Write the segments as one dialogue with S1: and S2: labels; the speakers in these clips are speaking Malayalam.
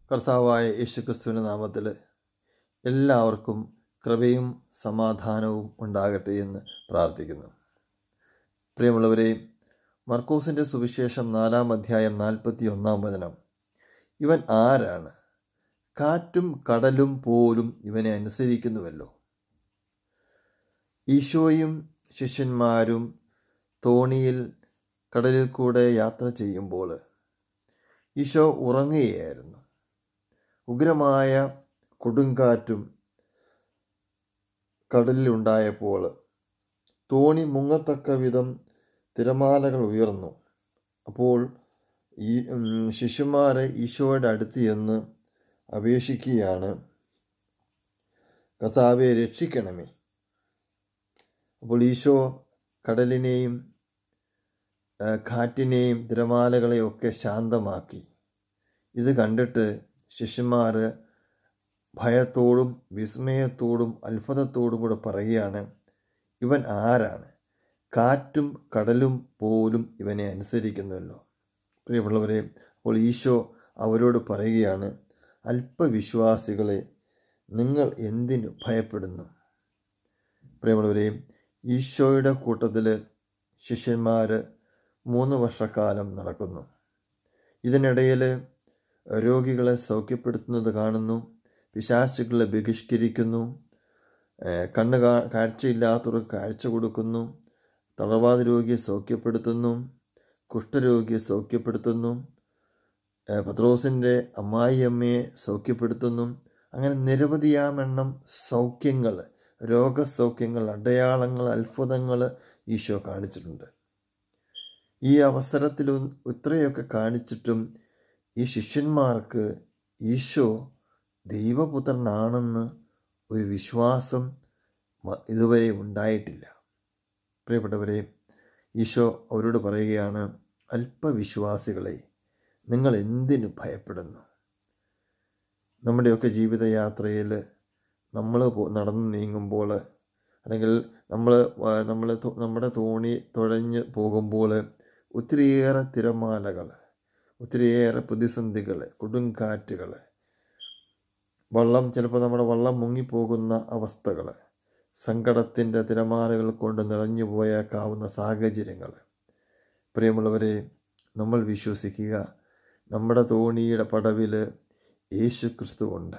S1: കർത്താവായ യേശുക്രിസ്തുവിൻ്റെ നാമത്തിൽ എല്ലാവർക്കും കൃപയും സമാധാനവും ഉണ്ടാകട്ടെ എന്ന് പ്രാർത്ഥിക്കുന്നു. പ്രിയമുള്ളവരെ, മർക്കോസിൻ്റെ സുവിശേഷം 4-ാം അധ്യായം 41-ാം വചനം. ഇവൻ ആരാണ്? കാറ്റും കടലും പോലും ഇവനെ അനുസരിക്കുന്നുവല്ലോ. ഈശോയും ശിഷ്യന്മാരും തോണിയിൽ കടലിൽ കൂടെ യാത്ര ചെയ്യുമ്പോൾ ഈശോ ഉറങ്ങുകയായിരുന്നു. ഉഗ്രമായ കൊടുങ്കാറ്റും കടലിലുണ്ടായപ്പോൾ തോണി മുങ്ങത്തക്ക വിധം തിരമാലകൾ ഉയർന്നു. അപ്പോൾ ഈ ശിഷ്യന്മാരെ ഈശോയുടെ അടുത്ത് ചെന്ന് അപേക്ഷിക്കുകയാണ്, കർത്താവെ രക്ഷിക്കണമേ. അപ്പോൾ ഈശോ കടലിനെയും കാറ്റിനെയും തിരമാലകളെയും ഒക്കെ ശാന്തമാക്കി. ഇത് കണ്ടിട്ട് ശിഷ്യന്മാർ ഭയത്തോടും വിസ്മയത്തോടും അത്ഭുതത്തോടും കൂടെ പറയുകയാണ്, ഇവൻ ആരാണ്? കാറ്റും കടലും പോലും ഇവനെ അനുസരിക്കുന്നുവല്ലോ. പ്രിയമുള്ളവരെ, അപ്പോൾ ഈശോ അവരോട് പറയുകയാണ്, അല്പവിശ്വാസികളെ, നിങ്ങൾ എന്തിനു ഭയപ്പെടുന്നു? പ്രിയമുള്ളവരെ, ഈശോയുടെ കൂട്ടത്തിൽ ശിഷ്യന്മാർ 3 വർഷക്കാലം നടക്കുന്നു. ഇതിനിടയിൽ രോഗികളെ സൗഖ്യപ്പെടുത്തുന്നത് കാണുന്നു, പിശാചുക്കളെ ബഹിഷ്കരിക്കുന്നു, കാഴ്ചയില്ലാത്തവർക്ക് കാഴ്ച കൊടുക്കുന്നു, തളർവാദ രോഗിയെ സൗഖ്യപ്പെടുത്തുന്നു, കുഷ്ഠരോഗിയെ സൗഖ്യപ്പെടുത്തുന്നു, പത്രോസിൻ്റെ അമ്മായിയമ്മയെ സൗഖ്യപ്പെടുത്തുന്നു. അങ്ങനെ നിരവധിയാമെണ്ണം സൗഖ്യങ്ങൾ, രോഗസൗഖ്യങ്ങൾ, അടയാളങ്ങൾ, അത്ഭുതങ്ങൾ ഈശോ കാണിച്ചിട്ടുണ്ട്. ഈ അവസരത്തിൽ ഇത്രയൊക്കെ കാണിച്ചിട്ടും ഈ ശിഷ്യന്മാർക്ക് ഈശോ ദൈവപുത്രനാണെന്ന് ഒരു വിശ്വാസം ഇതുവരെ ഉണ്ടായിട്ടില്ല. പ്രിയപ്പെട്ടവരെ, ഈശോ അവരോട് പറയുകയാണ്, അല്പവിശ്വാസികളെ, നിങ്ങൾ എന്തിനു ഭയപ്പെടുന്നു? നമ്മുടെയൊക്കെ ജീവിതയാത്രയിൽ നമ്മൾ നടന്നു നീങ്ങുമ്പോൾ, അല്ലെങ്കിൽ നമ്മുടെ തോണി തുഴഞ്ഞ് പോകുമ്പോൾ ഒത്തിരിയേറെ തിരമാലകൾ, ഒത്തിരിയേറെ പ്രതിസന്ധികൾ, കൊടുങ്കാറ്റുകൾ, ചിലപ്പോൾ നമ്മുടെ വള്ളം മുങ്ങിപ്പോകുന്ന അവസ്ഥകൾ, സങ്കടത്തിൻ്റെ തിരമാലകൾ കൊണ്ട് നിറഞ്ഞു പോയേക്കാവുന്ന സാഹചര്യങ്ങൾ. പ്രിയമുള്ളവരെ, നമ്മൾ വിശ്വസിക്കുക, നമ്മുടെ തോണിയുടെ പടവിൽ യേശു ക്രിസ്തു ഉണ്ട്.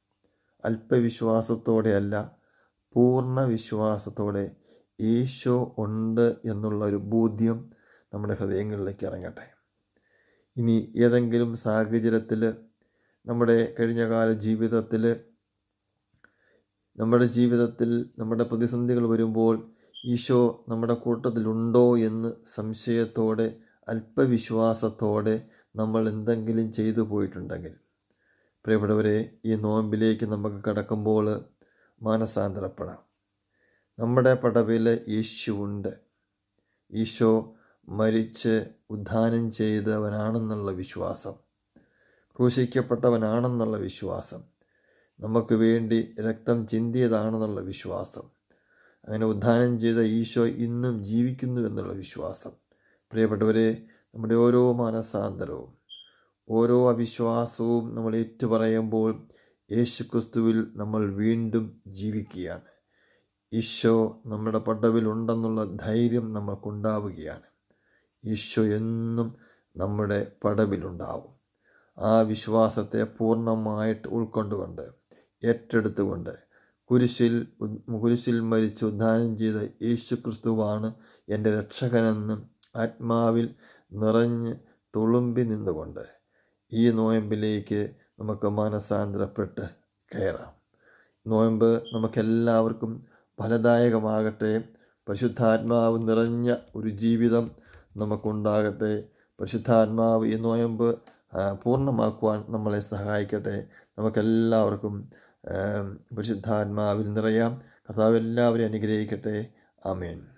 S1: അല്പവിശ്വാസത്തോടെയല്ല, പൂർണ്ണ വിശ്വാസത്തോടെ ഈശോ ഉണ്ട് എന്നുള്ളൊരു ബോധ്യം നമ്മുടെ ഹൃദയങ്ങളിലേക്ക് ഇറങ്ങട്ടെ. ഇനി ഏതെങ്കിലും സാഹചര്യത്തിൽ, നമ്മുടെ കഴിഞ്ഞകാല ജീവിതത്തിൽ, നമ്മുടെ പ്രതിസന്ധികൾ വരുമ്പോൾ ഈശോ നമ്മുടെ കൂട്ടത്തിലുണ്ടോ എന്ന് സംശയത്തോടെ, അല്പവിശ്വാസത്തോടെ നമ്മൾ എന്തെങ്കിലും ചെയ്തു പോയിട്ടുണ്ടെങ്കിൽ, പ്രിയപ്പെട്ടവരെ, ഈ നോമ്പിലേക്ക് നമുക്ക് കടക്കുമ്പോൾ മാനസാന്തരപ്പെടാം. നമ്മുടെ പടവിൽ യേശുവുണ്ട്. ഈശോ മരിച്ച് ഉദ്ധാനം ചെയ്തവനാണെന്നുള്ള വിശ്വാസം, ക്രൂശിക്കപ്പെട്ടവനാണെന്നുള്ള വിശ്വാസം, നമുക്ക് വേണ്ടി രക്തം ചിന്തിയതാണെന്നുള്ള വിശ്വാസം, അങ്ങനെ ഉദ്ധാനം ചെയ്ത ഈശോ ഇന്നും ജീവിക്കുന്നു എന്നുള്ള വിശ്വാസം. പ്രിയപ്പെട്ടവരെ, നമ്മുടെ ഓരോ മാനസാന്തരവും, ഓരോ അവിശ്വാസവും നമ്മൾ ഏറ്റുപറയുമ്പോൾ യേശുക്രിസ്തുവിൽ നമ്മൾ വീണ്ടും ജീവിക്കുകയാണ്. ഈശോ നമ്മുടെ പടവിലുണ്ടെന്നുള്ള ധൈര്യം നമ്മൾക്കുണ്ടാവുകയാണ്. ഈശോ എന്നും നമ്മുടെ പടവിലുണ്ടാവും. ആ വിശ്വാസത്തെ പൂർണ്ണമായിട്ട് ഉൾക്കൊണ്ടുകൊണ്ട്, ഏറ്റെടുത്തുകൊണ്ട്, കുരിശിൽ മരിച്ച് ഉദ്ധാനം ചെയ്ത യേശു ക്രിസ്തുവാണ് എൻ്റെ രക്ഷകനെന്നും ആത്മാവിൽ നിറഞ്ഞ് തുളുമ്പി നിന്നുകൊണ്ട് ഈ നോയമ്പിലേക്ക് നമുക്ക് മാനസാന്തരപ്പെട്ട് കയറാം. നോയമ്പ് നമുക്കെല്ലാവർക്കും ഫലദായകമാകട്ടെ. പരിശുദ്ധാത്മാവ് നിറഞ്ഞ ഒരു ജീവിതം നമുക്കുണ്ടാകട്ടെ. പരിശുദ്ധാത്മാവ് ഈ നോയമ്പ് പൂർണ്ണമാക്കുവാൻ നമ്മളെ സഹായിക്കട്ടെ. നമുക്കെല്ലാവർക്കും പരിശുദ്ധാത്മാവിൽ നിറയാം. കർത്താവ് എല്ലാവരെയും അനുഗ്രഹിക്കട്ടെ. ആമേൻ.